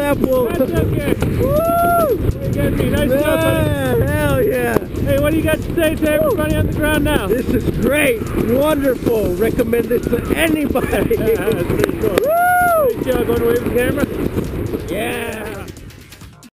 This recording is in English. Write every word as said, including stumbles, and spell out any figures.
apple. That's okay. Woo! You got me. Nice Yeah, job, buddy. hell yeah. Hey, what do you got to say to everybody on the ground now? This is great. Wonderful. Recommend this to anybody. Yeah, that's pretty cool. Woo! Nice job. Going away from the camera? Yeah.